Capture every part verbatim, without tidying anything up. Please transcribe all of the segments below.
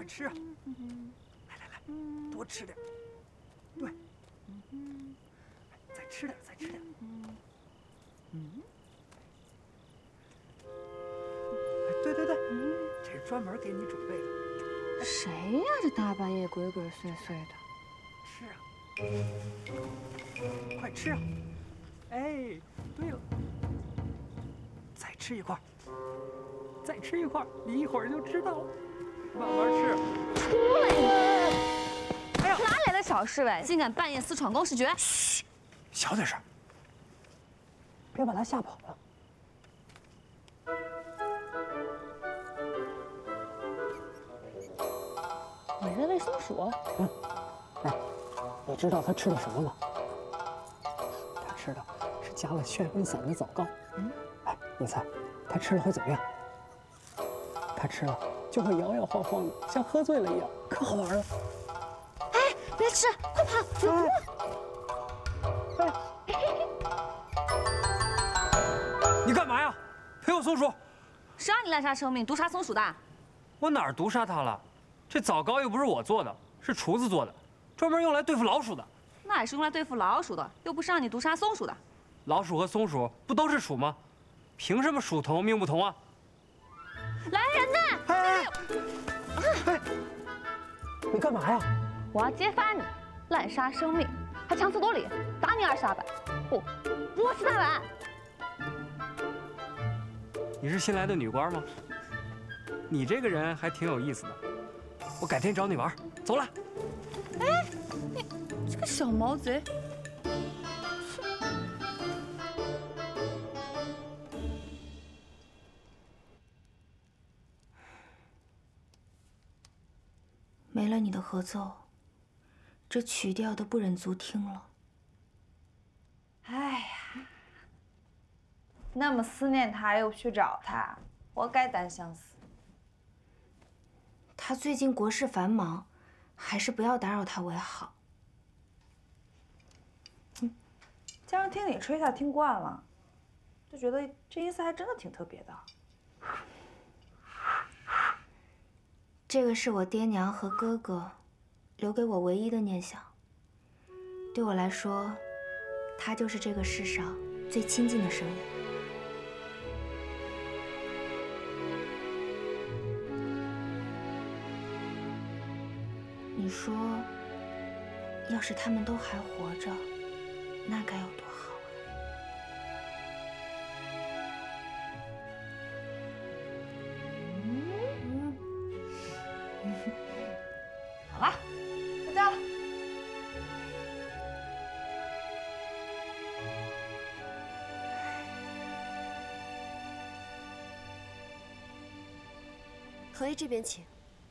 快吃啊！来来来，多吃点。对，再吃点，再吃点。嗯。哎，对对对，这是专门给你准备的。 谁呀？这大半夜鬼鬼祟祟的。 吃啊！快吃啊！哎，对了，再吃一块，再吃一块，你一会儿就知道了。慢慢吃。 出来你！ 哎呀， 哪来的小侍卫，竟敢半夜私闯公事爵？ 嘘，小点声，别把他吓跑了。 你在喂松鼠？ 嗯。哎，你知道他吃的什么吗？他吃的是加了眩晕散的枣糕。嗯。哎，你猜，他吃了会怎么样？他吃了就会摇摇晃晃的，像喝醉了一样，可好玩了。 哎，别吃，快跑！有毒！ 哎，你干嘛呀？赔我松鼠！ 谁让你滥杀生命、毒杀松鼠的？ 我哪儿毒杀它了？这枣糕又不是我做的，是厨子做的，专门用来对付老鼠的。 那也是用来对付老鼠的，又不是让你毒杀松鼠的。 老鼠和松鼠不都是鼠吗？凭什么鼠同命不同啊？ 来人呐！ 哎哎，你干嘛呀？ 我要揭发你滥杀生命，还强词夺理，打你二十大板，不，五十大板。 你是新来的女官吗？你这个人还挺有意思的，我改天找你玩，走了。 哎，你这个小毛贼！ 没了你的合奏，这曲调都不忍足听了。 哎呀，那么思念他又不去找他，活该单相思。 他最近国事繁忙，还是不要打扰他为好。 嗯，加上听你吹他听惯了，就觉得这音色还真的挺特别的。 这个是我爹娘和哥哥留给我唯一的念想。对我来说，他就是这个世上最亲近的声音。你说，要是他们都还活着，那该有多好啊！ 好了，回家了。 何爷这边请。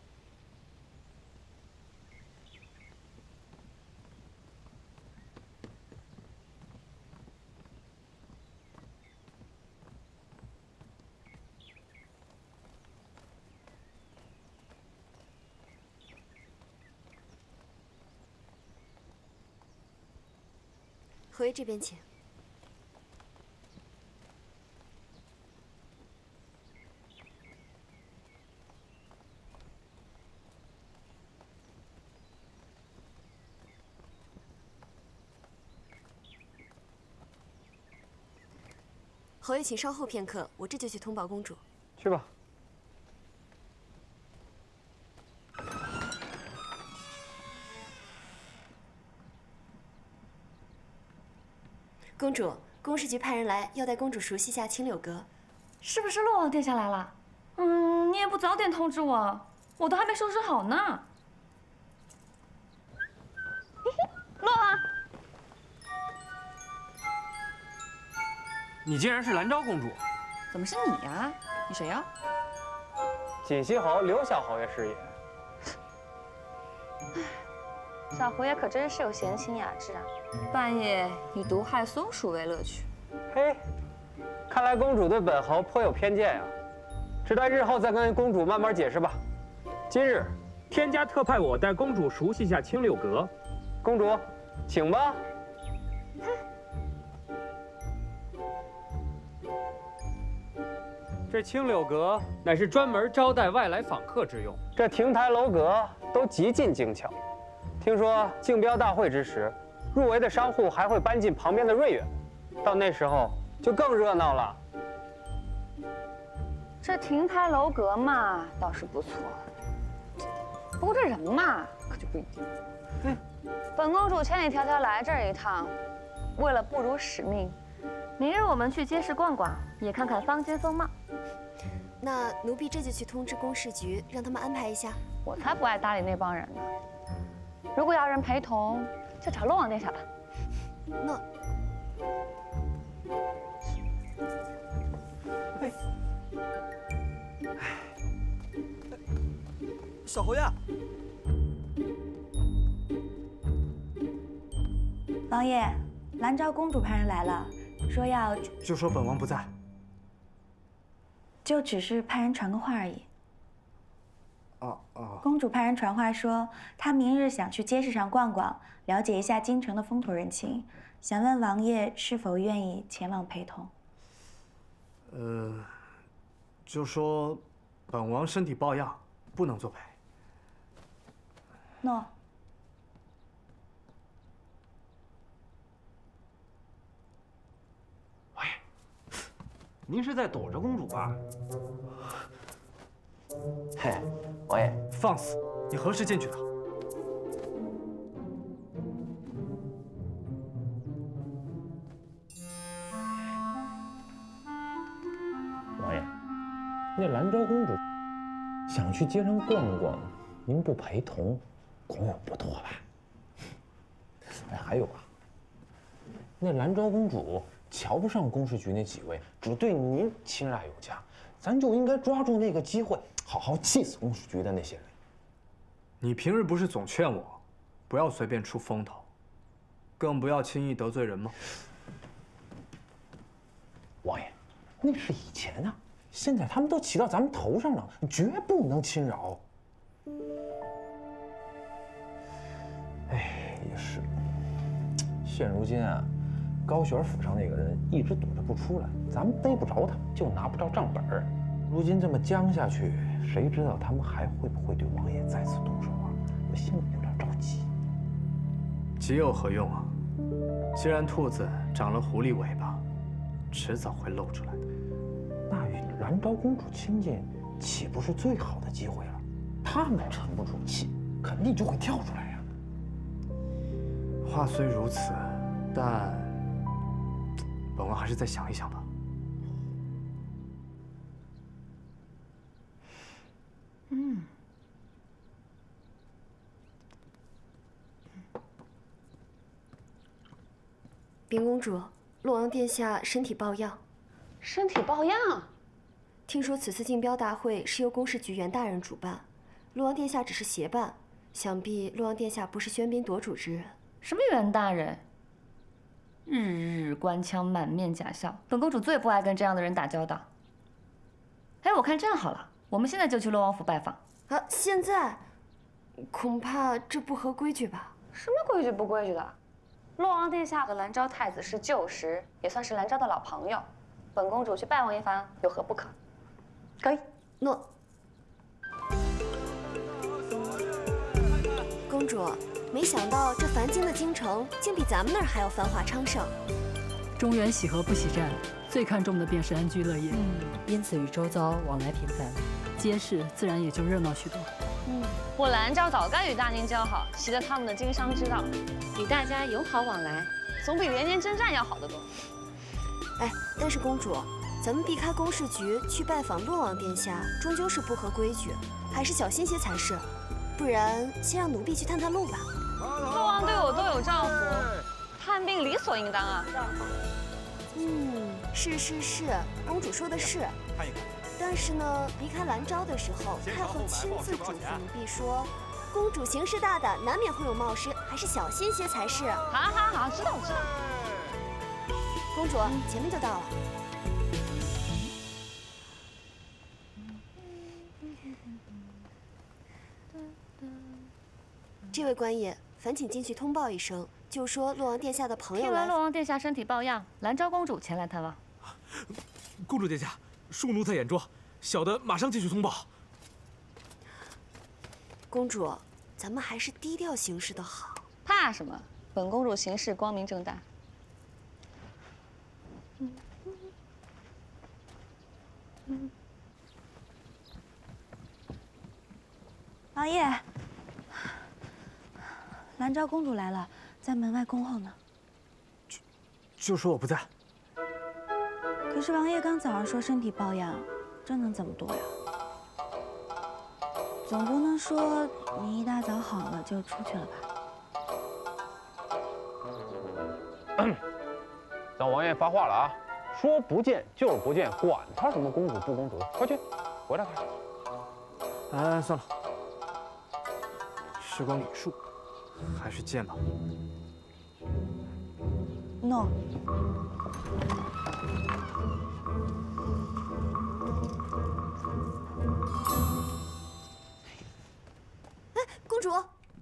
何爷这边请。侯爷，请稍后片刻，我这就去通报公主。 去吧。 公主，公事局派人来，要带公主熟悉一下青柳阁。 是不是洛王殿下来了？嗯，你也不早点通知我，我都还没收拾好呢。洛王， 你竟然是兰昭公主？ 怎么是你呀？你谁呀？ 锦溪侯刘小侯爷是也。 小侯爷可真是有闲情雅致啊！半夜以毒害松鼠为乐趣。 嘿，看来公主对本侯颇有偏见呀，只待日后再跟公主慢慢解释吧。今日，天家特派我带公主熟悉一下青柳阁，公主，请吧。 这青柳阁乃是专门招待外来访客之用，这亭台楼阁都极尽精巧。听说竞标大会之时，入围的商户还会搬进旁边的瑞园，到那时候就更热闹了。 这亭台楼阁嘛，倒是不错，不过这人嘛，可就不一定。嗯，本公主千里迢迢来这儿一趟，为了不辱使命。 明日我们去街市逛逛，也看看坊间风貌。 那奴婢这就去通知公事局，让他们安排一下。 我才不爱搭理那帮人呢。如果要人陪同，就找洛王殿下吧。 那， 小侯呀， 王爷，兰昭公主派人来了。 说要就说本王不在， 就只是派人传个话而已。 哦哦。 公主派人传话说，她明日想去街市上逛逛，了解一下京城的风土人情，想问王爷是否愿意前往陪同。 呃，就说本王身体抱恙，不能作陪。 诺。 您是在躲着公主吧？嘿，王爷， 放肆！你何时进去的？ 王爷，那兰昭公主想去街上逛逛，您不陪同，恐有不妥吧？哎，还有啊，那兰昭公主。 瞧不上公事局那几位，只对您亲爱有加，咱就应该抓住那个机会，好好气死公事局的那些人。 你平日不是总劝我，不要随便出风头，更不要轻易得罪人吗？ 王爷，那是以前啊，现在他们都骑到咱们头上了，绝不能侵扰。哎，也是，现如今啊。 高玄府上那个人一直躲着不出来，咱们逮不着他，就拿不着账本儿。如今这么僵下去，谁知道他们还会不会对王爷再次动手啊？我心里有点着急。 急有何用啊？既然兔子长了狐狸尾巴，迟早会露出来的。 那与兰昭公主亲近，岂不是最好的机会了？他们沉不住气，肯定就会跳出来呀。 话虽如此，但…… 本王还是再想一想吧。 嗯。 禀公主，洛王殿下身体抱恙。 身体抱恙？ 听说此次竞标大会是由公事局袁大人主办，洛王殿下只是协办，想必洛王殿下不是喧宾夺主之人。 什么袁大人？ 日日官腔，满面假笑，本公主最不爱跟这样的人打交道。哎，我看这样好了，我们现在就去洛王府拜访。 啊，现在？恐怕这不合规矩吧？ 什么规矩不规矩的？洛王殿下和兰昭太子是旧识，也算是兰昭的老朋友。本公主去拜望一番，有何不可？可以。 诺。公主。 没想到这凡经的京城，竟比咱们那儿还要繁华昌盛。 中原喜和不喜战，最看重的便是安居乐业。 嗯，因此与周遭往来频繁， 街市自然也就热闹许多。 嗯，我兰昭早该与大宁交好，习得他们的经商之道，与大家友好往来，总比连年征战要好得多。 哎，但是公主，咱们避开公事局去拜访洛王殿下，终究是不合规矩，还是小心些才是。不然，先让奴婢去探探路吧。 洛王对我都有照顾，探病理所应当啊。 嗯，是是是，公主说的是。但是呢，离开兰昭的时候，太后亲自嘱咐奴婢说，公主行事大胆，难免会有冒失，还是小心些才是。 好，好，好，知道，知道。 公主，前面就到了。这位官爷。 烦请进去通报一声，就说洛王殿下的朋友来。 听闻洛王殿下身体抱恙，兰昭公主前来探望。 公主殿下， 恕奴才眼拙，小的马上继续通报。 公主，咱们还是低调行事的好。 怕什么？本公主行事光明正大。嗯嗯。王爷，兰昭公主来了，在门外恭候呢。 就就说我不在。 可是王爷刚早上说身体抱恙，这能怎么躲呀？总不能说你一大早好了就出去了吧？ 等王爷发话了啊！说不见就是不见，管他什么公主不公主，快去，回来快！ 哎，算了，时光礼数，还是见吧。 no。 哎，公主。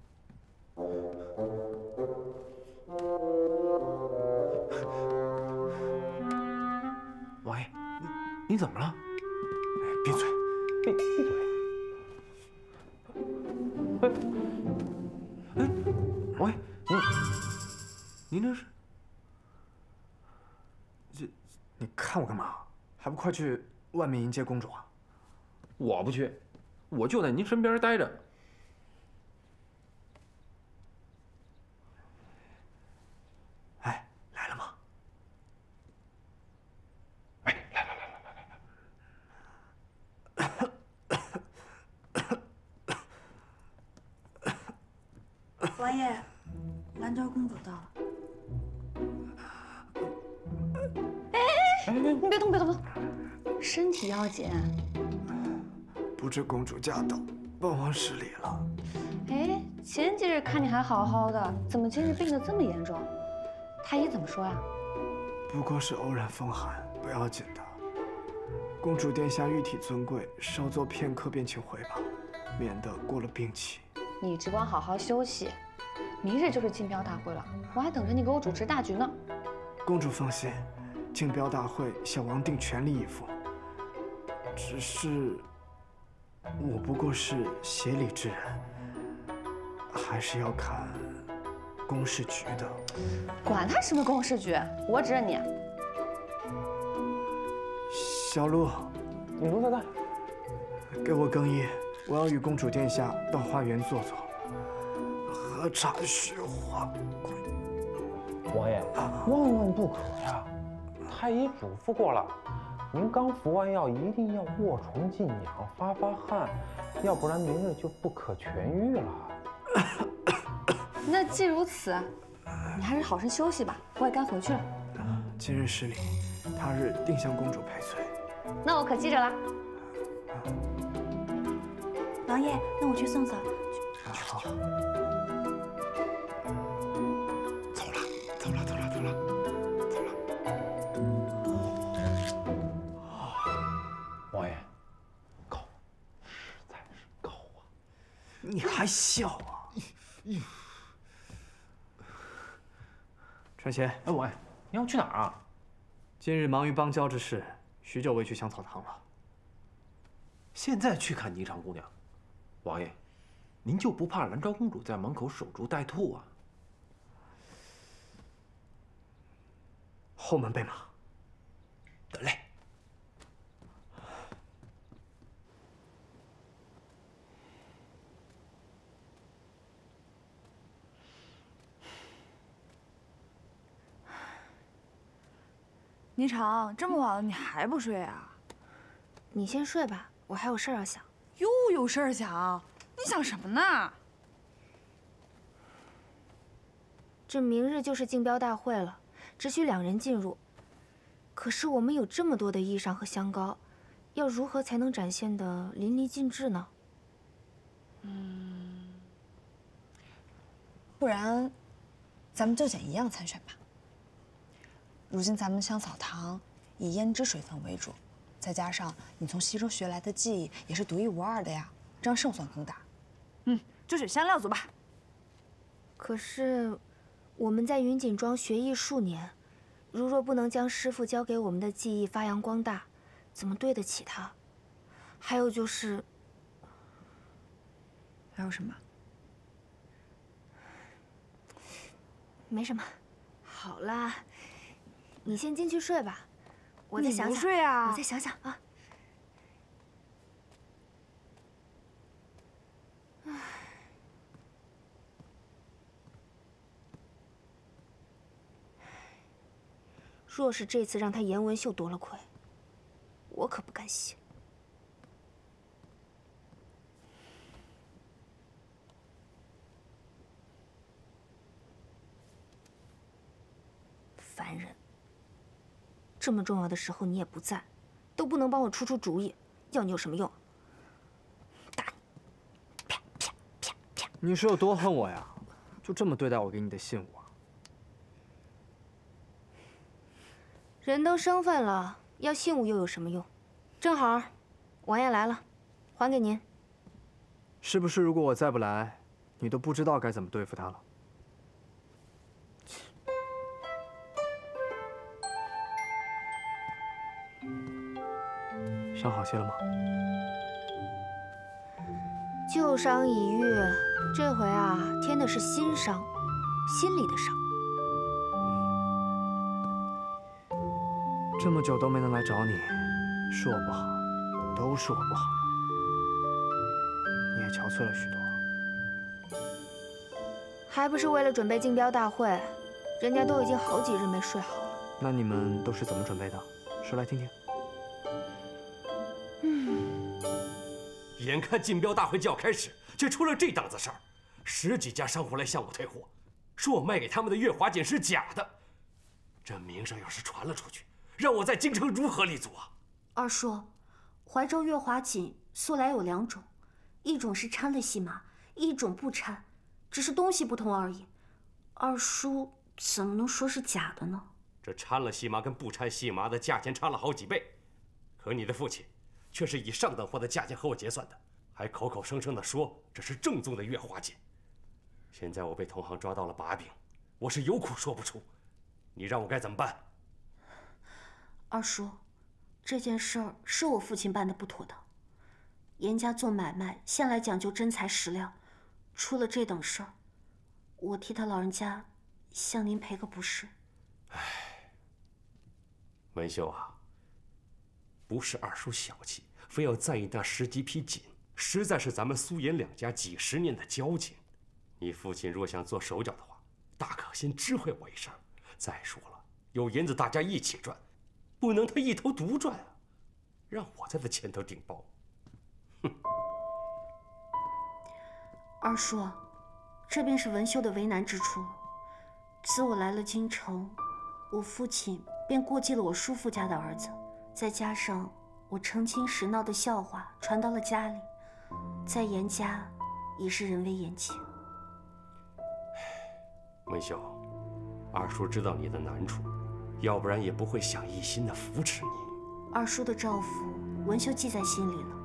王爷，你你怎么了？ 闭嘴！ 闭闭嘴！哎哎，王爷，您您这是？ 这，你看我干嘛？还不快去外面迎接公主啊！ 我不去，我就在您身边待着。 哎，来了吗？ 哎，来来来来来来。王爷，兰昭公主到了。 哎，你别动，别动，别动，身体要紧。 不知公主驾到，本王失礼了。 哎，前几日看你还好好的，怎么今日病得这么严重？太医怎么说呀？ 不过是偶然风寒，不要紧的。公主殿下玉体尊贵，稍坐片刻便请回吧，免得过了病期。 你只管好好休息，明日就是竞标大会了，我还等着你给我主持大局呢。 公主放心。 竞标大会，小王定全力以赴。只是，我不过是协理之人，还是要看公事局的。 管他什么公事局，我只认你。 小鹿， 你奴才在， 给我更衣，我要与公主殿下到花园坐坐，喝茶叙话。 王爷，万万不可呀！ 太医嘱咐过了，您刚服完药，一定要卧床静养，发发汗，要不然明日就不可痊愈了。 那既如此，你还是好生休息吧，我也该回去了。 今日失礼，他日定向公主赔罪。 那我可记着了。 王爷，那我去送送。 好。走了，走了，走了，走了。 王爷，高，实在是高啊！ 你还笑啊？传贤， 哎，王爷，你要去哪儿啊？ 今日忙于邦交之事，许久未去香草堂了。 现在去看霓裳姑娘，王爷，您就不怕兰昭公主在门口守株待兔啊？ 后门备马。 得嘞。 霓裳，这么晚了你还不睡啊？ 你先睡吧，我还有事儿要想。 又有事儿想？你想什么呢？ 这明日就是竞标大会了，只许两人进入。可是我们有这么多的衣裳和香膏，要如何才能展现得淋漓尽致呢？ 嗯，不然，咱们就选一样参选吧。 如今咱们香草堂以胭脂水分为主，再加上你从西周学来的技艺也是独一无二的呀，这样胜算更大。嗯，就选香料组吧。 可是我们在云锦庄学艺数年，如若不能将师傅教给我们的技艺发扬光大， 怎么对得起他？还有就是， 还有什么？ 没什么。好啦，你先进去睡吧，我再想想。 你不睡啊？ 我再想想啊。唉。 若是这次让他颜文秀夺了魁，我可不甘心。烦人！这么重要的时候你也不在，都不能帮我出出主意，要你有什么用？打你！啪啪啪啪！ 你是有多恨我呀？就这么对待我给你的信物啊？ 人都生分了，要信物又有什么用？正好，王爷来了，还给您。 是不是如果我再不来，你都不知道该怎么对付他了？伤好些了吗？ 旧伤已愈，这回啊，添的是新伤，心里的伤。 这么久都没能来找你，是我不好，都是我不好。你也憔悴了许多， 还不是为了准备竞标大会，人家都已经好几日没睡好了。 那你们都是怎么准备的？说来听听。 嗯， 眼看竞标大会就要开始，却出了这档子事儿，十几家商户来向我退货，说我卖给他们的月华锦是假的，这名声要是传了出去。 让我在京城如何立足啊？ 二叔，怀州月华锦素来有两种，一种是掺了戏码，一种不掺，只是东西不同而已。二叔怎么能说是假的呢？ 这掺了戏码跟不掺戏码的价钱差了好几倍，可你的父亲却是以上等货的价钱和我结算的，还口口声声地说这是正宗的月华锦。现在我被同行抓到了把柄，我是有苦说不出，你让我该怎么办？ 二叔，这件事儿是我父亲办的不妥当。严家做买卖向来讲究真材实料，出了这等事儿，我替他老人家向您赔个不是。 唉，文秀啊，不是二叔小气，非要在意那十几匹锦，实在是咱们苏严两家几十年的交情。你父亲若想做手脚的话，大可先知会我一声。再说了，有银子大家一起赚。 不能他一头独赚啊，让我在他前头顶包。哼！ 二叔，这便是文秀的为难之处。自我来了京城，我父亲便过继了我叔父家的儿子，再加上我成亲时闹的笑话传到了家里，在严家已是人微言轻。 文秀，二叔知道你的难处。 要不然也不会想一心的扶持你。 二叔的照拂，文秀记在心里了。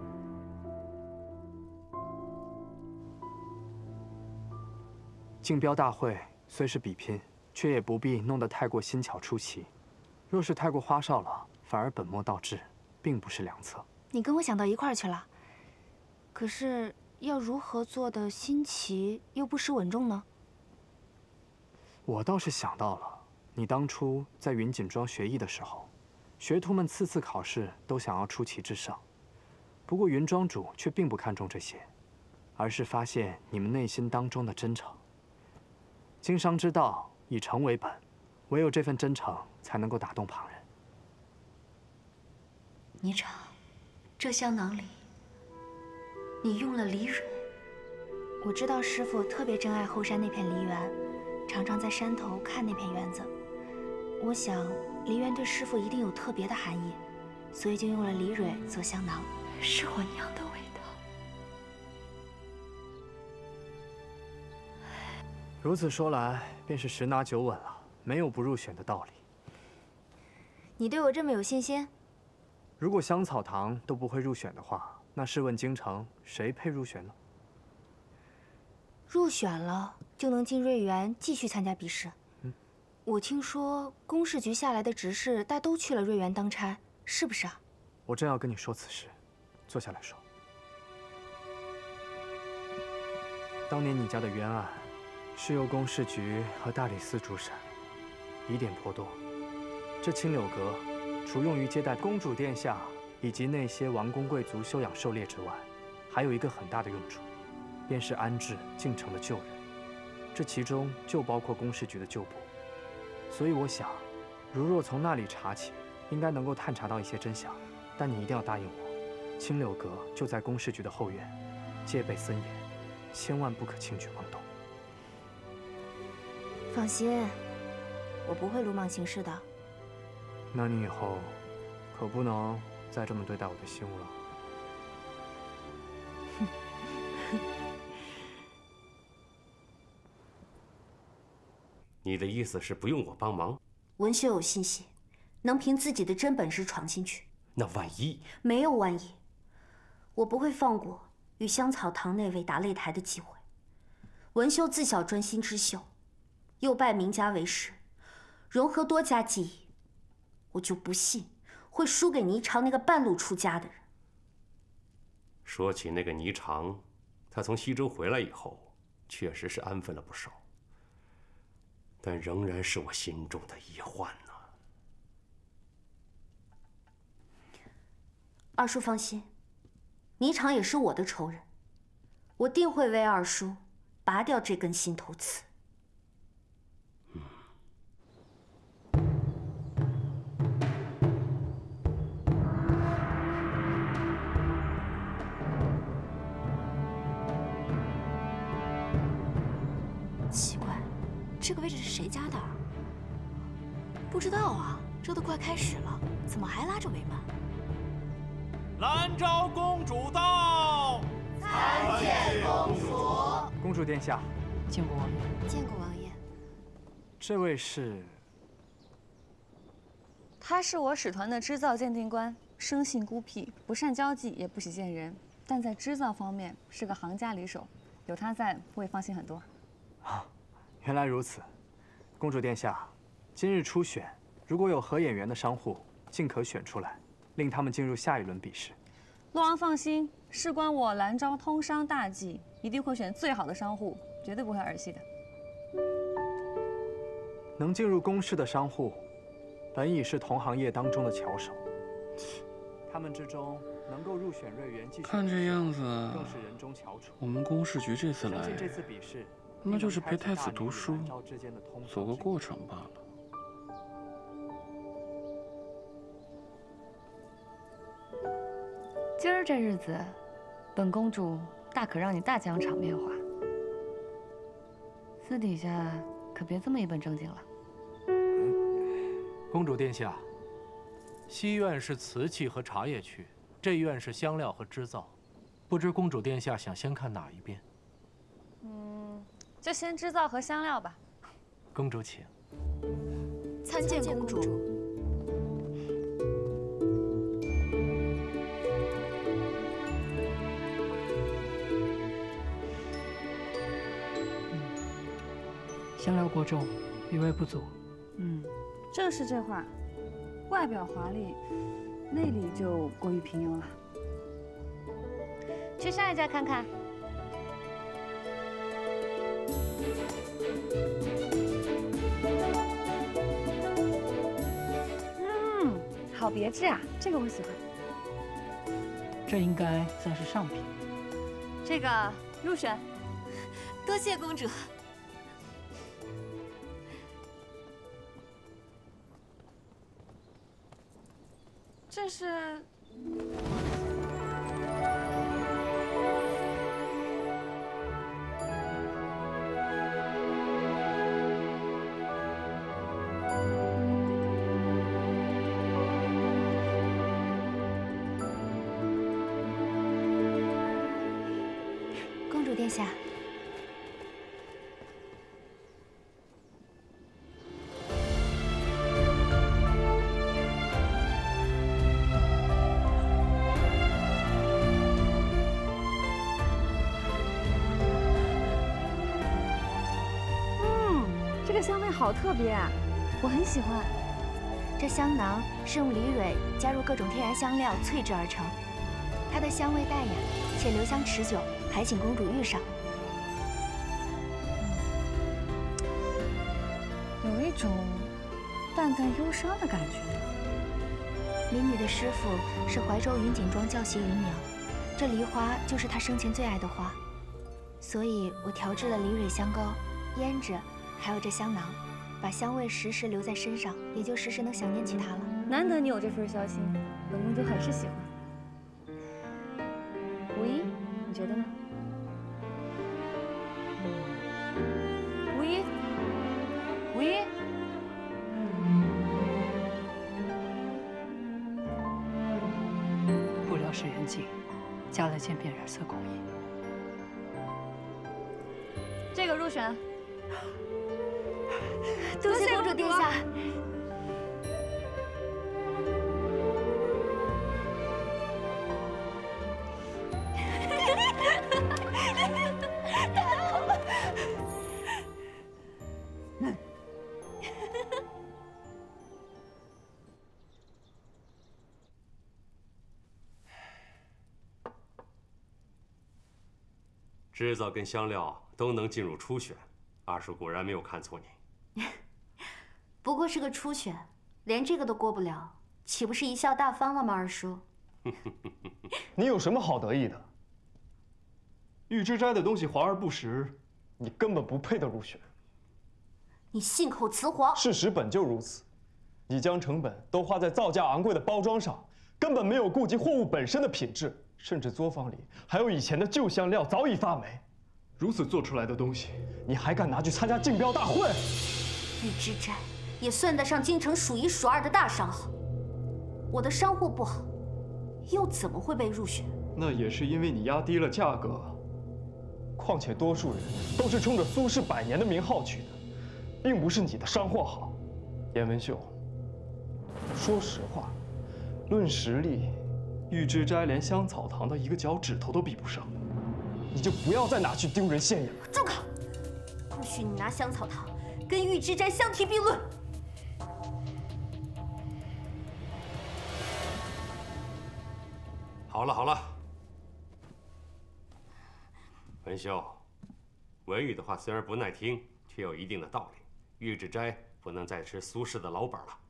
竞标大会虽是比拼，却也不必弄得太过新巧出奇。若是太过花哨了，反而本末倒置，并不是良策。 你跟我想到一块儿去了。可是要如何做的新奇又不失稳重呢？ 我倒是想到了。 你当初在云锦庄学艺的时候，学徒们次次考试都想要出奇制胜，不过云庄主却并不看重这些，而是发现你们内心当中的真诚。经商之道以诚为本，唯有这份真诚才能够打动旁人。 霓裳，这香囊里你用了梨蕊。 我知道师傅特别珍爱后山那片梨园，常常在山头看那片园子。 我想，梨园对师傅一定有特别的含义，所以就用了梨蕊做香囊， 是我娘的味道。 如此说来，便是十拿九稳了，没有不入选的道理。 你对我这么有信心？ 如果香草堂都不会入选的话，那试问京城谁配入选呢？ 入选了就能进瑞园继续参加比试。 我听说公事局下来的执事大都去了瑞园当差，是不是啊？ 我正要跟你说此事，坐下来说。当年你家的冤案，是由宫事局和大理寺主审，疑点颇多。这青柳阁，除用于接待公主殿下以及那些王公贵族休养狩猎之外，还有一个很大的用处，便是安置进城的旧人。这其中就包括公事局的旧部。所以我想，如若从那里查起，应该能够探查到一些真相。但你一定要答应我，青柳阁就在公事局的后院，戒备森严，千万不可轻举妄动。 放心，我不会鲁莽行事的。 那你以后可不能再这么对待我的信物了。 你的意思是不用我帮忙？ 文修有信心，能凭自己的真本事闯进去。 那万一？ 没有万一，我不会放过与香草堂那位打擂台的机会。文修自小专心织绣，又拜名家为师，融合多家技艺，我就不信会输给霓裳那个半路出家的人。 说起那个霓裳，他从西周回来以后，确实是安分了不少，但仍然是我心中的疑患呢。 二叔放心，霓裳也是我的仇人，我定会为二叔拔掉这根心头刺。 奇怪，这个位置是谁家的？不知道啊，这都快开始了，怎么还拉着尾巴？ 兰昭公主到， 参见公主。 公主殿下， 见过王爷。 见过王爷。 这位是？ 他是我使团的织造鉴定官，生性孤僻，不善交际，也不喜见人，但在织造方面是个行家里手，有他在，我也放心很多。 啊，原来如此。公主殿下，今日初选，如果有合眼缘的商户，尽可选出来，令他们进入下一轮比试。 洛王放心，事关我兰昭通商大计，一定会选最好的商户，绝对不会儿戏的。 能进入宫室的商户，本已是同行业当中的巧手。他们之中能够入选瑞园继续， 看这样子， 更是人中翘楚。 我们宫事局这次来， 相信这次比试， 那就是陪太子读书，走个过场罢了。 今儿这日子，本公主大可让你大讲场面话，私底下可别这么一本正经了。 公主殿下，西院是瓷器和茶叶区，这院是香料和织造，不知公主殿下想先看哪一边？ 嗯，就先织造和香料吧。 公主请。 参见公主。 香料过重，余味不足。 嗯，正是这话，外表华丽，内里就过于平庸了。去下一家看看。嗯，好别致啊，这个我喜欢。 这应该算是上品。 这个入选。 多谢公主。 这是。 公主殿下。 这个香味好特别啊，我很喜欢。 这香囊是用梨蕊加入各种天然香料萃制而成，它的香味淡雅且留香持久，还请公主御赏。 有一种淡淡忧伤的感觉。 李女的师傅是怀州云锦庄教习芸娘，这梨花就是她生前最爱的花，所以我调制了梨蕊香膏、胭脂，还有这香囊，把香味时时留在身上，也就时时能想念起她了。 难得你有这份孝心，本宫就很是喜欢。无一，你觉得呢？无一，无一。 不料是人精，加了件变染色工艺。 这个入选。 多谢公主殿下。太好了！ 制造跟香料都能进入初选，二叔果然没有看错你。 不过是个初选，连这个都过不了，岂不是贻笑大方了吗？二叔， 你有什么好得意的？玉之斋的东西华而不实，你根本不配得入选。 你信口雌黄。 事实本就如此，你将成本都花在造价昂贵的包装上，根本没有顾及货物本身的品质，甚至作坊里还有以前的旧香料早已发霉。如此做出来的东西，你还敢拿去参加竞标大会？ 玉之斋也算得上京城数一数二的大商行，我的商货不好，又怎么会被入选？ 那也是因为你压低了价格。况且多数人都是冲着苏氏百年的名号去的，并不是你的商货好。严文秀，说实话，论实力，玉之斋连香草堂的一个脚趾头都比不上，你就不要再拿去丢人现眼了。 住口！不许你拿香草堂跟玉之斋相提并论。 好了好了，文秀，文宇的话虽然不耐听，却有一定的道理。玉之斋不能再吃苏氏的老本了。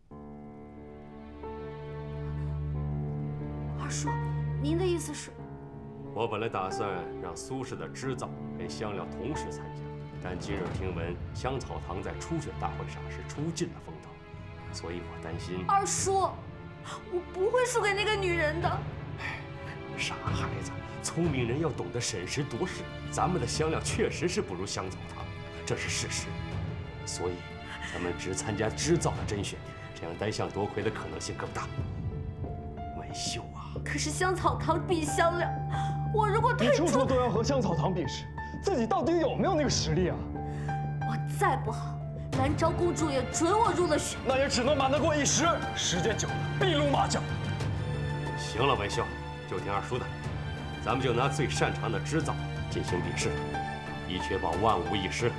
二叔，您的意思是？ 我本来打算让苏氏的织造跟香料同时参加，但今日听闻香草堂在初选大会上是出尽了风头，所以我担心。 二叔，我不会输给那个女人的。 傻孩子，聪明人要懂得审时度势。咱们的香料确实是不如香草堂，这是事实。所以，咱们只参加织造的甄选，这样单项夺魁的可能性更大。文秀啊！ 可是香草堂比香料，我如果退出， 你处处都要和香草堂比试，自己到底有没有那个实力啊？ 我再不好，兰昭公主也准我入了选。 那也只能瞒得过一时，时间久了筚路马脚。 行了，文秀，就听二叔的，咱们就拿最擅长的织造进行比试，以确保万无一失。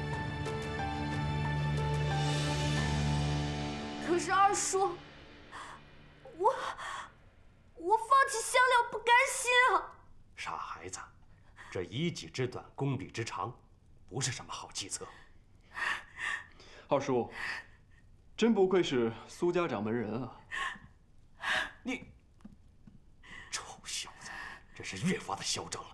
可是二叔，我我放弃香料不甘心啊！ 傻孩子，这以己之短，攻彼之长，不是什么好计策。 二叔，真不愧是苏家掌门人啊！ 你臭小子，真是越发的嚣张了。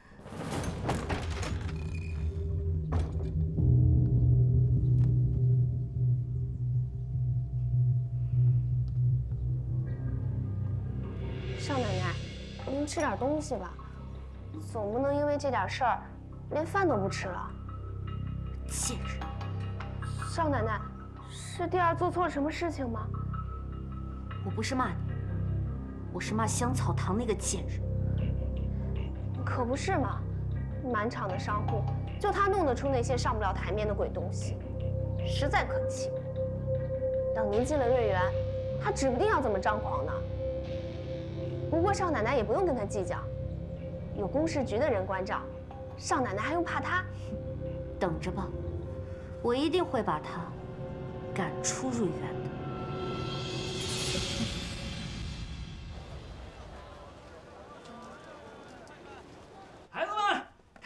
少奶奶，您吃点东西吧，总不能因为这点事儿连饭都不吃了。 贱人！ 少奶奶，是弟儿做错了什么事情吗？ 我不是骂你，我是骂香草堂那个贱人。 可不是嘛，满场的商户，就他弄得出那些上不了台面的鬼东西，实在可气。等您进了瑞园，他指不定要怎么张狂呢。不过少奶奶也不用跟他计较，有公事局的人关照，少奶奶还用怕他？ 等着吧，我一定会把他赶出瑞园的。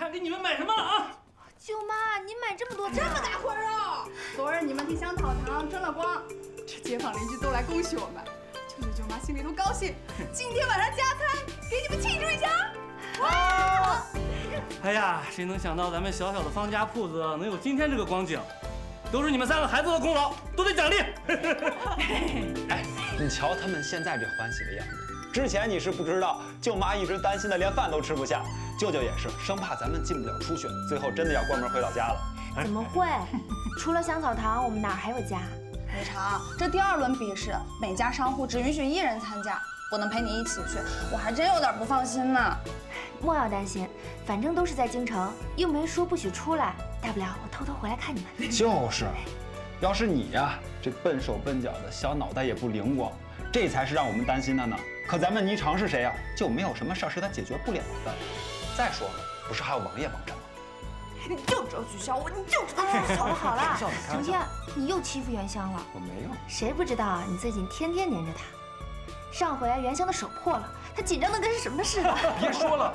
给你们买什么了啊？ 舅妈，你买这么多这么大块肉，昨儿你们替香草堂争了光，这街坊邻居都来恭喜我们，舅舅舅妈心里都高兴。今天晚上加餐，给你们庆祝一下。哇！ 哎呀，谁能想到咱们小小的方家铺子能有今天这个光景？都是你们三个孩子的功劳，都得奖励。 哎，你瞧他们现在这欢喜的样子。之前你是不知道，舅妈一直担心的连饭都吃不下，舅舅也是生怕咱们进不了初选，最后真的要关门回老家了。 怎么会？除了香草堂，我们哪还有家？ 李长，这第二轮比试，每家商户只允许一人参加，不能陪你一起去，我还真有点不放心呢。 莫要担心，反正都是在京城，又没说不许出来，大不了我偷偷回来看你们。 就是，要是你呀，这笨手笨脚的小脑袋也不灵光，这才是让我们担心的呢。可咱们霓裳是谁呀？就没有什么事儿是他解决不了的。再说了，不是还有王爷帮着吗？ 你就知道取消我，你就知道。 好了好了，程天，你又欺负元香了。 我没有。谁不知道你最近天天黏着他？上回元香的手破了，他紧张的跟什么似的。 别说了。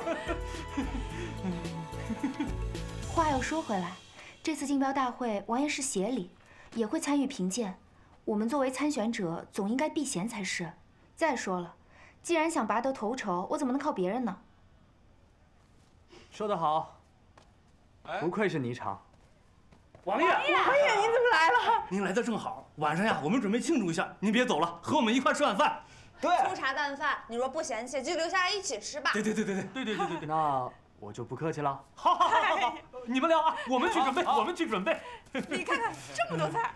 话又说回来，这次竞标大会，王爷是协理，也会参与评鉴。我们作为参选者，总应该避嫌才是。再说了，既然想拔得头筹，我怎么能靠别人呢？ 说得好，不愧是霓裳。 王爷，王爷，您怎么来了？ 您来的正好，晚上呀，我们准备庆祝一下，您别走了，和我们一块吃晚饭。 对，粗茶淡饭，你若不嫌弃，就留下来一起吃吧。 对对对对对对对对对对。那我就不客气了。 好，好，好，好，好，你们聊啊，我们去准备，我们去准备。 你看看这么多菜。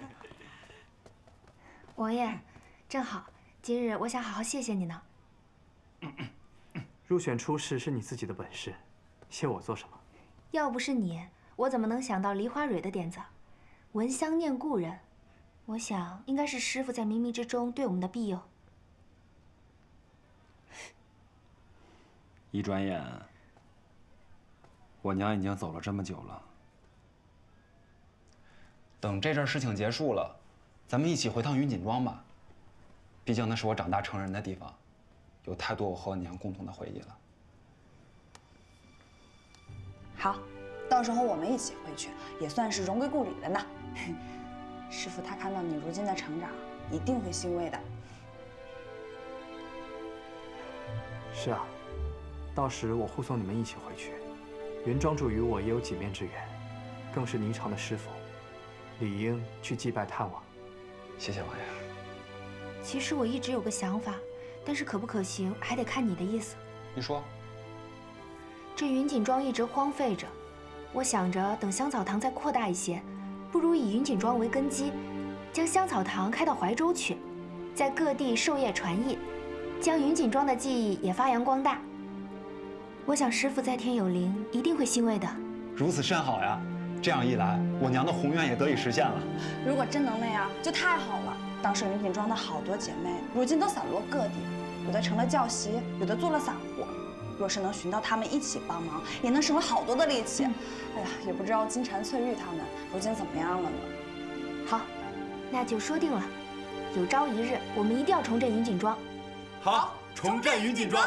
王爷，正好，今日我想好好谢谢你呢。 入选初试是你自己的本事，谢我做什么？ 要不是你，我怎么能想到梨花蕊的点子？闻香念故人，我想应该是师傅在冥冥之中对我们的庇佑。 一转眼，我娘已经走了这么久了。等这阵事情结束了，咱们一起回趟云锦庄吧。毕竟那是我长大成人的地方，有太多我和我娘共同的回忆了。 好，到时候我们一起回去，也算是荣归故里了呢。师傅他看到你如今的成长，一定会欣慰的。 是啊。到时我护送你们一起回去。云庄主与我也有几面之缘，更是霓裳的师傅，理应去祭拜探望。 谢谢王爷。 其实我一直有个想法，但是可不可行还得看你的意思。 你说。 这云锦庄一直荒废着，我想着等香草堂再扩大一些，不如以云锦庄为根基，将香草堂开到怀州去，在各地授业传艺，将云锦庄的技艺也发扬光大。我想师傅在天有灵，一定会欣慰的。 如此甚好呀！这样一来，我娘的宏愿也得以实现了。 如果真能那样，就太好了。当时云锦庄的好多姐妹，如今都散落各地，有的成了教习，有的做了散户。若是能寻到他们一起帮忙，也能省了好多的力气。嗯、哎呀，也不知道金蝉翠玉他们如今怎么样了呢？ 好，那就说定了。有朝一日，我们一定要重振云锦庄。 好，重振云锦庄。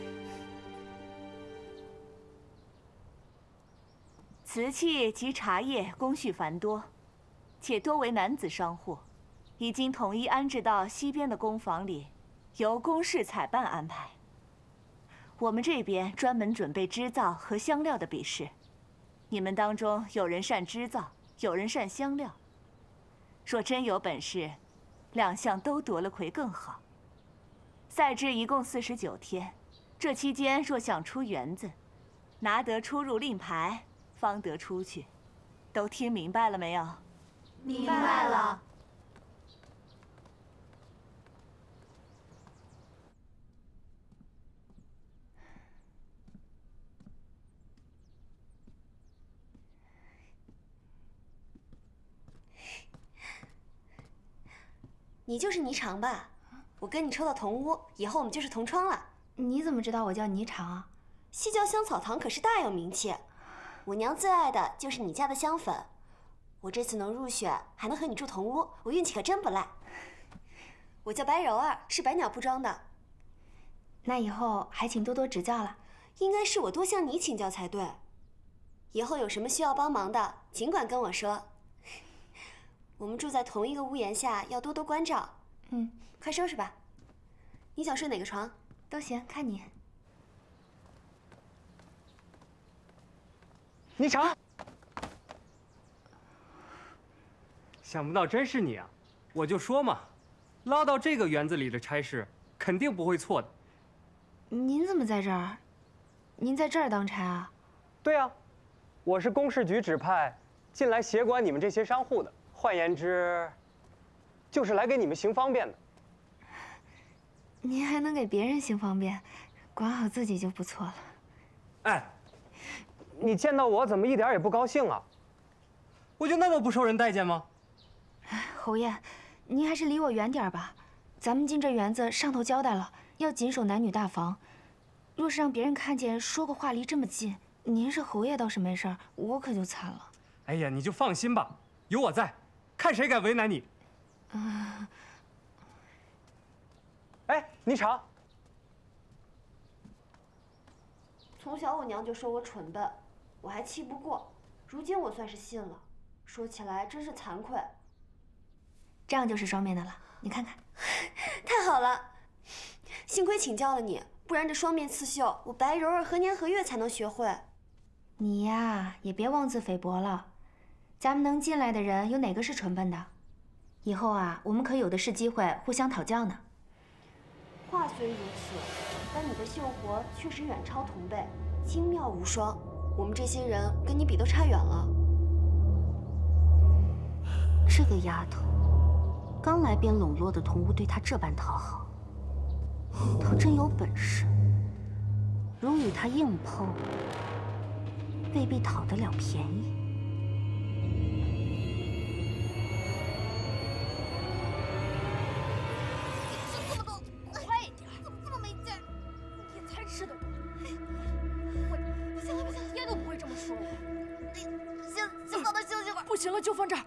瓷器及茶叶工序繁多，且多为男子商户，已经统一安置到西边的工坊里，由工事采办安排。我们这边专门准备织造和香料的比试，你们当中有人善织造，有人善香料。若真有本事，两项都夺了魁更好。赛制一共四十九天，这期间若想出园子，拿得出入令牌，方得出去。都听明白了没有？ 明白了。 你就是霓裳吧？我跟你抽到同屋，以后我们就是同窗了。 你怎么知道我叫霓裳啊？ 西郊香草堂可是大有名气，我娘最爱的就是你家的香粉。我这次能入选，还能和你住同屋，我运气可真不赖。我叫白柔儿，是百鸟铺庄的。 那以后还请多多指教了。 应该是我多向你请教才对。 以后有什么需要帮忙的，尽管跟我说。我们住在同一个屋檐下，要多多关照。嗯，快收拾吧。你想睡哪个床？ 都行，看你。 你尝。想不到真是你啊！我就说嘛，捞到这个园子里的差事，肯定不会错的。 您怎么在这儿？您在这儿当差啊？ 对啊，我是公事局指派进来协管你们这些商户的。换言之，就是来给你们行方便的。 您还能给别人行方便，管好自己就不错了。 哎，你见到我怎么一点也不高兴啊？我就那么不受人待见吗？ 侯爷，您还是离我远点吧。咱们进这园子，上头交代了，要谨守男女大防。若是让别人看见，说个话离这么近，您是侯爷倒是没事儿，我可就惨了。 哎呀，你就放心吧，有我在，看谁敢为难你。嗯。哎，你尝。 从小我娘就说我蠢笨，我还气不过，如今我算是信了。说起来真是惭愧。 这样就是双面的了，你看看。 太好了，幸亏请教了你，不然这双面刺绣我白揉揉何年何月才能学会。 你呀，也别妄自菲薄了。咱们能进来的人有哪个是蠢笨的？以后啊，我们可有的是机会互相讨教呢。 话虽如此，但你的绣活确实远超同辈，精妙无双。我们这些人跟你比都差远了。 这个丫头，刚来便笼络的同屋对她这般讨好，她真有本事。如与她硬碰，未必讨得了便宜。 这么多，快一点！怎么这么没劲？也才吃得多。我不行了不行了，爹都不会这么说我。先先放他休息会儿。不行了，就放这儿。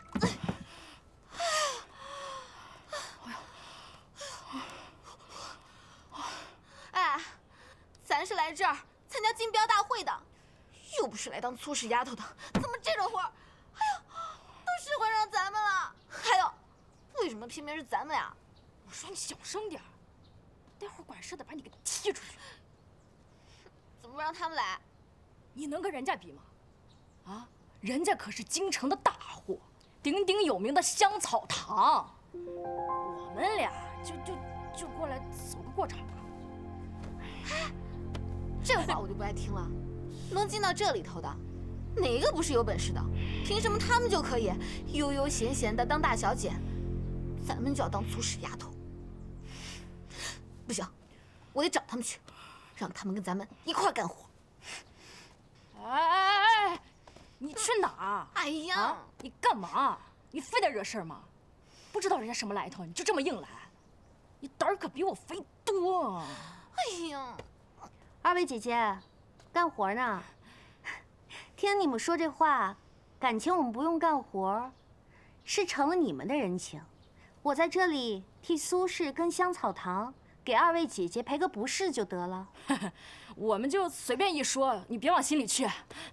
哎，咱是来这儿参加竞标大会的，又不是来当粗使丫头的，怎么这种活儿，哎呦，都使唤上咱们了？还有，为什么偏偏是咱们呀？我说你小声点儿，待会儿管事的把你给踢出去。怎么不让他们来？ 你能跟人家比吗？啊，人家可是京城的大户，鼎鼎有名的香草堂，我们俩就就就过来走个过场吧。 哎，这话我就不爱听了。能进到这里头的，哪个不是有本事的？凭什么他们就可以悠悠闲闲的当大小姐，咱们就要当粗使丫头？不行，我得找他们去，让他们跟咱们一块干活。 哎哎哎，你去哪儿？ 哎呀， 啊，你干嘛？你非得惹事儿吗？不知道人家什么来头，你就这么硬来？你胆儿可比我肥多。 哎呀， 二位姐姐，干活呢。听你们说这话，感情我们不用干活，是成了你们的人情。我在这里替苏氏跟香草堂给二位姐姐赔个不是就得了。 我们就随便一说，你别往心里去。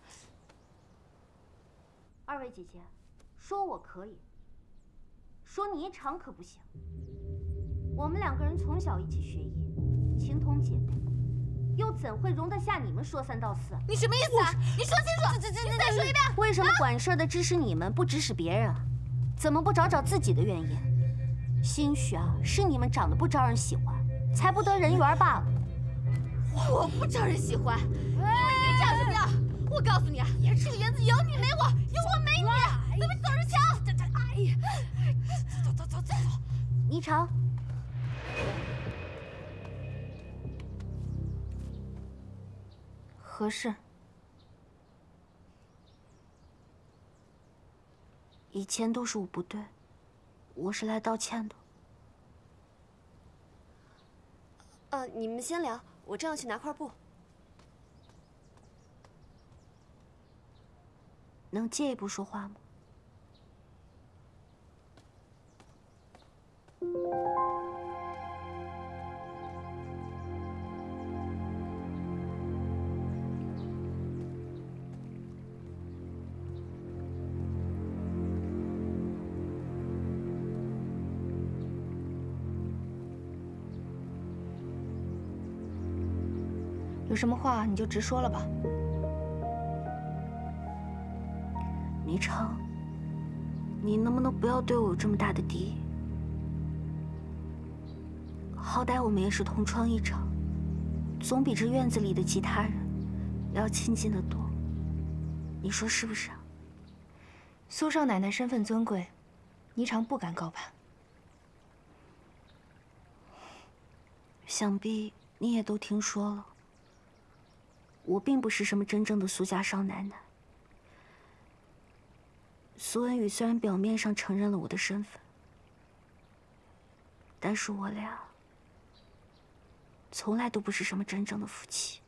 二位姐姐，说我可以，说你长可不行。我们两个人从小一起学艺，情同姐妹，又怎会容得下你们说三道四？ 你什么意思啊？你说清楚！这这这，你再说一遍。 为什么管事的指使你们，不指使别人啊？怎么不找找自己的原因？兴许啊，是你们长得不招人喜欢，才不得人缘罢了。 我不招人喜欢，你长什么样？我告诉你啊，这个园子有你没我，有我没你，咱们走着瞧。这这，哎呀，走走走走走。 霓裳， 何事？ 以前都是我不对，我是来道歉的。 呃，你们先聊，我正要去拿块布。 能借一步说话吗？ 有什么话你就直说了吧。 霓裳，你能不能不要对我有这么大的敌意？好歹我们也是同窗一场，总比这院子里的其他人要亲近得多。你说是不是啊？ 苏少奶奶身份尊贵，霓裳不敢高攀。 想必你也都听说了，我并不是什么真正的苏家少奶奶。苏文宇虽然表面上承认了我的身份，但是我俩从来都不是什么真正的夫妻。